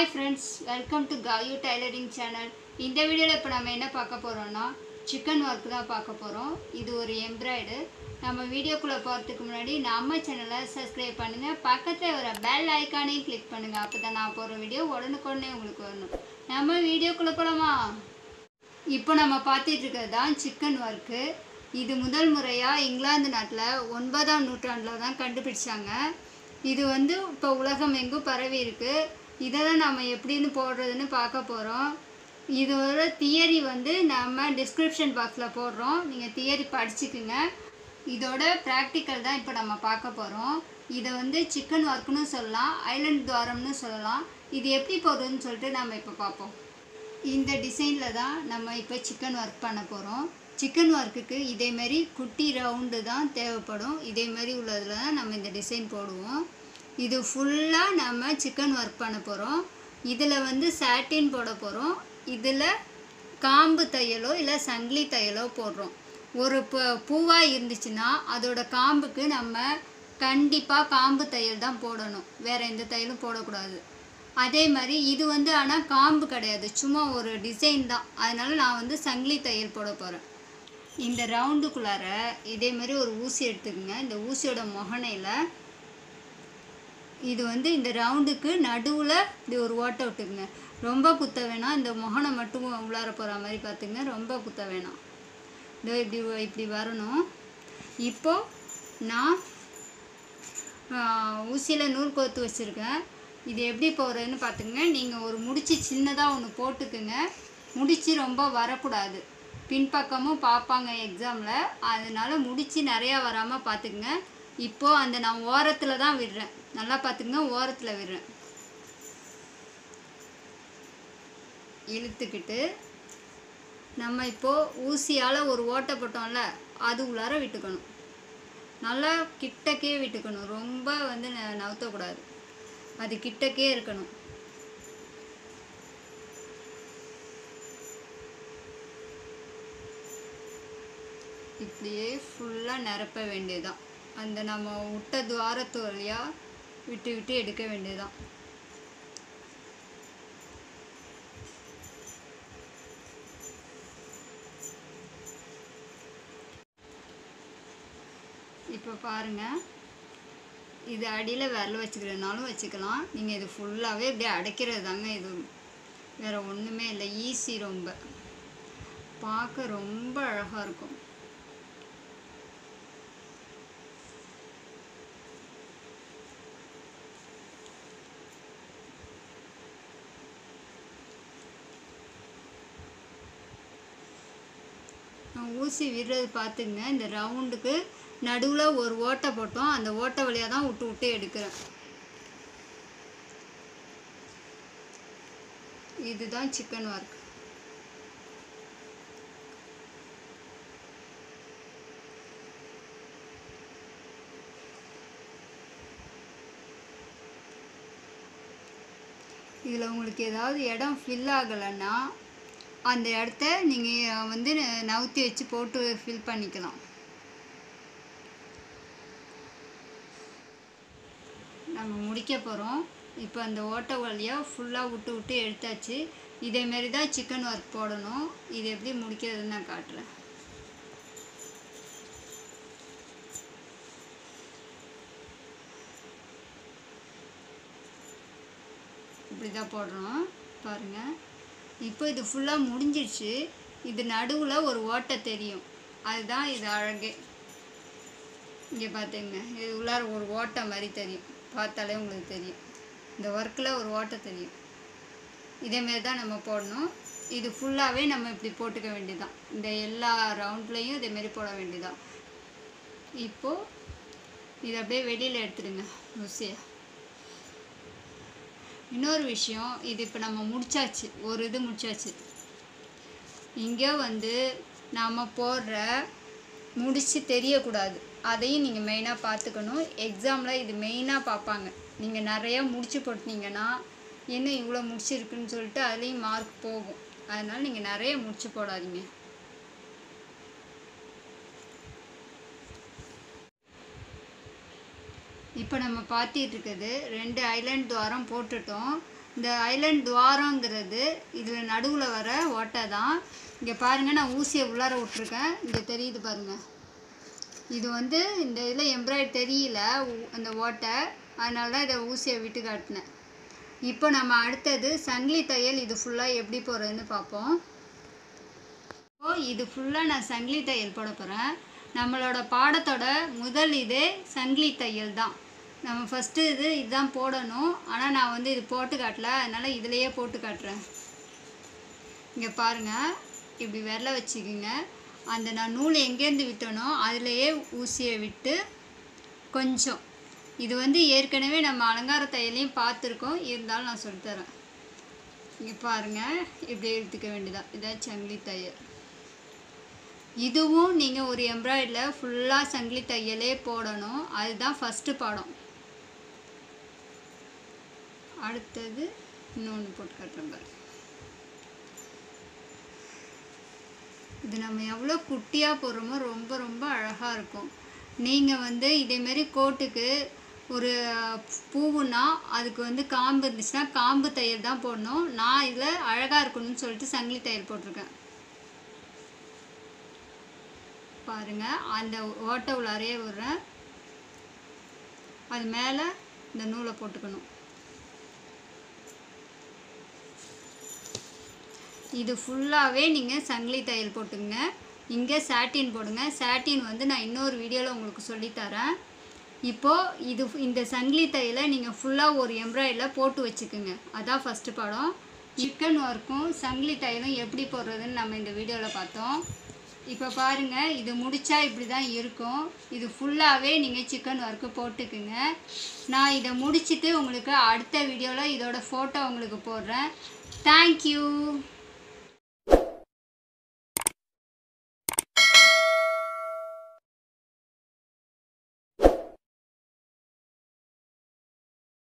Hi friends, welcome to Gayu Tailoring channel. இந்த வீடியோல இப்ப நாம என்ன பார்க்க போறோம்னா chicken work தான் பார்க்க போறோம். இது ஒரு embroidery. நம்ம வீடியோக்குள்ள போறதுக்கு முன்னாடி நம்ம சேனலை subscribe பண்ணுங்க. பக்கத்துல வர bell icon-ஐ click பண்ணுங்க. அப்பதான் நான் போற வீடியோ உடனுக்குடனே உங்களுக்கு வரணும். நம்ம வீடியோக்குள்ள போலாமா? இப்போ நம்ம பார்த்துட்டு இருக்கிறது தான் chicken work. இது முதல் முறையா இங்கிலாந்து நாட்டுல 9ஆம் நூற்றாண்டுல தான் கண்டுபிடிச்சாங்க. இது வந்து இப்போ உலகம் எங்கும் பரவி இருக்கு. இதெல்லாம் நம்ம எப்படின்னு போடுறதுன்னு பார்க்க போகிறோம். இதோட தியரி வந்து நம்ம டிஸ்கிரிப்ஷன் பாக்ஸில் போடுறோம், நீங்கள் தியரி படிச்சுக்குங்க. இதோட ப்ராக்டிக்கல் தான் இப்போ நம்ம பார்க்க போகிறோம். இதை வந்து சிக்கன் ஒர்க்குன்னு சொல்லலாம், ஐலண்ட் துவாரம்னு சொல்லலாம். இது எப்படி போடுறதுன்னு சொல்லிட்டு நம்ம இப்போ பார்ப்போம். இந்த டிசைனில் தான் நம்ம இப்போ சிக்கன் ஒர்க் பண்ண போகிறோம். சிக்கன் ஒர்க்குக்கு இதேமாரி குட்டி ரவுண்டு தான் தேவைப்படும். இதேமாரி உள்ளதில் தான் நம்ம இந்த டிசைன் போடுவோம். இது ஃபுல்லாக நம்ம சிக்கன் ஒர்க் பண்ண போகிறோம். இதில் வந்து சாட்டின் போட போகிறோம். இதில் காம்பு தையலோ இல்லை சங்கிலி தையலோ போடுறோம். ஒரு பூவாக இருந்துச்சுன்னா அதோட காம்புக்கு நம்ம கண்டிப்பாக காம்பு தையல் தான் போடணும், வேறு எந்த தையலும் போடக்கூடாது. அதே மாதிரி இது வந்து ஆனால் காம்பு கிடையாது, சும்மா ஒரு டிசைன் தான். அதனால் நான் வந்து சங்கிலி தையல் போட போகிறேன். இந்த ரவுண்டுக்குள்ளார இதேமாரி ஒரு ஊசி எடுத்துக்கோங்க. இந்த ஊசியோட முகனையில் இது வந்து இந்த ரவுண்டுக்கு நடுவில் இப்படி ஒரு ஓட்டை விட்டுக்குங்க. ரொம்ப குத்த வேணாம், இந்த முகனை மட்டும் உள்ளார போகிற மாதிரி பார்த்துங்க. ரொம்ப குத்த வேணாம். இதோ இப்படி வரணும். இப்போது நான் ஊசியில் நூல் கோர்த்து வச்சுருக்கேன். இது எப்படி போகிறதுன்னு பார்த்துக்குங்க. நீங்கள் ஒரு முடிச்சு சின்னதாக ஒன்று போட்டுக்குங்க. முடிச்சு ரொம்ப வரக்கூடாது, பின்பக்கமும் பார்ப்பாங்க எக்ஸாமில். அதனால் முடிச்சு நிறையா வராமல் பார்த்துக்குங்க. இப்போது அந்த நான் ஓரத்தில் தான் விடுறேன், நல்லா பார்த்துக்குங்க. ஓரத்தில் விடுறேன். இழுத்துக்கிட்டு நம்ம இப்போது ஊசியால் ஒரு ஓட்டை போட்டோம்ல, அது உள்ளார விட்டுக்கணும். நல்லா கிட்டக்கே விட்டுக்கணும், ரொம்ப வந்து நவுத்தக்கூடாது, அது கிட்டக்கே இருக்கணும். இப்படியே ஃபுல்லாக நிரப்ப வேண்டியதுதான். அந்த நம்ம விட்ட துவாரத்து வழியாக விட்டு விட்டு எடுக்க வேண்டியதுதான். இப்போ பாருங்கள், இது அடியில் விரல் வச்சுக்கிறதுனாலும் வச்சுக்கலாம். நீங்கள் இது ஃபுல்லாகவே இப்படியே அடைக்கிறது தாங்க. இது வேறு ஒன்றுமே இல்லை, ஈஸி. ரொம்ப பார்க்க ரொம்ப அழகாக இருக்கும். ஊசி விடுறது பார்த்துங்க. இந்த ரவுண்டுக்கு நடுவில் ஒரு ஓட்டை போட்டோம், அந்த ஓட்டை வழியாக தான் விட்டு விட்டு எடுக்கிறேன். இதுதான் சிக்கன் ஒர்க். இதில் உங்களுக்கு ஏதாவது இடம் ஃபில் ஆகலைன்னா அந்த இடத்த நீங்கள் வந்து நவுத்தி வச்சு போட்டு ஃபில் பண்ணிக்கலாம். நம்ம முடிக்க போகிறோம். இப்போ அந்த ஓட்டை வழியாக ஃபுல்லாக விட்டு விட்டு எடுத்தாச்சு. இதேமாரி தான் சிக்கன் ஒர்க் போடணும். இது எப்படி முடிக்கிறதுன்னு நான் காட்டுறேன். இப்படி தான் போடுறோம் பாருங்கள். இப்போ இது ஃபுல்லாக முடிஞ்சிடுச்சு. இது நடுவில் ஒரு ஓட்டை தெரியும், அதுதான் இது அழகே. இங்கே பார்த்துங்க, இது உள்ளார ஒரு ஓட்டை மாதிரி தெரியும், பார்த்தாலே உங்களுக்கு தெரியும். இந்த ஒர்க்கில் ஒரு ஓட்டை தெரியும். இதேமாரி தான் நம்ம போடணும். இது ஃபுல்லாகவே நம்ம இப்படி போட்டுக்க வேண்டியதுதான். இந்த எல்லா ரவுண்ட்லேயும் இதேமாரி போட வேண்டியதான். இப்போது இதை அப்படியே வெளியில் எடுத்துடுங்க ஊசியை. இன்னொரு விஷயம், இது இப்போ நம்ம முடிச்சாச்சு, ஒரு இது முடிச்சாச்சு. இங்கே வந்து நம்ம போடுற முடிச்சு தெரியக்கூடாது, அதையும் நீங்கள் மெயினாக பார்த்துக்கணும். எக்ஸாமில் இது மெயினாக பார்ப்பாங்க. நீங்கள் நிறையா முடிச்சு போட்டிங்கன்னா என்ன இவ்வளோ முடிச்சிருக்குன்னு சொல்லிட்டு அதுலேயும் மார்க் போகும். அதனால் நீங்கள் நிறைய முடிச்சு போடாதீங்க. இப்போ நம்ம பார்த்துட்டு இருக்குது 2 ஐலண்ட் துவாரம் போட்டுட்டோம். இந்த ஐலண்ட் துவாரங்கிறது இதில் நடுவில் வர ஓட்டை தான். இங்கே பாருங்கள், நான் ஊசியை உள்ளார விட்ருக்கேன். இங்கே தெரியுது பாருங்கள். இது வந்து இந்த இதில் எம்ப்ராய்டரி தெரியல அந்த ஓட்டை, அதனால தான் இதை ஊசியை விட்டு காட்டினேன். இப்போ நம்ம அடுத்தது சங்கிலி தையல் இது ஃபுல்லாக எப்படி போடுறதுன்னு பார்ப்போம். இது ஃபுல்லாக நான் சங்கிலி தையல் போட போகிறேன். நம்மளோட பாடத்தோட முதல் இதே சங்கிலி தையல் தான். நம்ம ஃபஸ்ட்டு இதுதான் போடணும். ஆனால் நான் வந்து இது போட்டு காட்டல, அதனால் இதிலையே போட்டு காட்டுறேன். இங்கே பாருங்கள், இப்படி விரல வச்சுக்கிங்க. அந்த நான் நூல் எங்கேருந்து விட்டனோ அதிலையே ஊசியை விட்டு கொஞ்சம், இது வந்து ஏற்கனவே நம்ம அலங்கார தையலையும் பார்த்துருக்கோம், இருந்தாலும் நான் சொல்லித்தரேன். இங்கே பாருங்கள், இப்படி எடுத்துக்க வேண்டியதான். இதான் சங்கிலி தையல். இதுவும் நீங்கள் ஒரு எம்ப்ராய்டரியில் ஃபுல்லாக சங்கிலி தையலே போடணும். அதுதான் ஃபஸ்ட்டு பாடம். அடுத்தது இன்னொன்று போட்டு காட்டுறேன் பாருங்க. இது நம்ம எவ்வளோ குட்டியாக போடுறோமோ ரொம்ப ரொம்ப அழகாக இருக்கும். நீங்கள் வந்து இதேமாரி கோட்டுக்கு ஒரு பூவுன்னா அதுக்கு வந்து காம்பு இருந்துச்சுன்னா காம்பு தையல் தான் போடணும். நான் இதில் அழகாக இருக்கணும்னு சொல்லிட்டு சங்கிலி தையல் போட்டிருக்கேன். பாருங்கள், அந்த ஓட்டை உள்ளாரையே விடுறேன். அது மேலே இந்த நூலை போட்டுக்கணும். இது ஃபுல்லாகவே நீங்கள் சங்கிலி தையல் போட்டுங்க. இங்கே சாட்டின் போடுங்க. சாட்டின் வந்து நான் இன்னொரு வீடியோவில் உங்களுக்கு சொல்லித்தரேன். இப்போது இந்த சங்கிலி தையலை நீங்கள் ஃபுல்லாக ஒரு எம்ப்ராய்டரியில் போட்டு வச்சுக்குங்க. அதான் ஃபஸ்ட்டு பாடம். சிக்கன் ஒர்க்கும் சங்கிலி தையலும் எப்படி போடுறதுன்னு நம்ம இந்த வீடியோவில் பார்த்தோம். இப்போ பாருங்கள், இது முடித்தா இப்படி தான் இருக்கும். இது ஃபுல்லாகவே நீங்கள் சிக்கன் ஒர்க்கு போட்டுக்குங்க. நான் இதை முடிச்சுட்டு உங்களுக்கு அடுத்த வீடியோவில் இதோட ஃபோட்டோ உங்களுக்கு போடுறேன். தேங்க்யூ.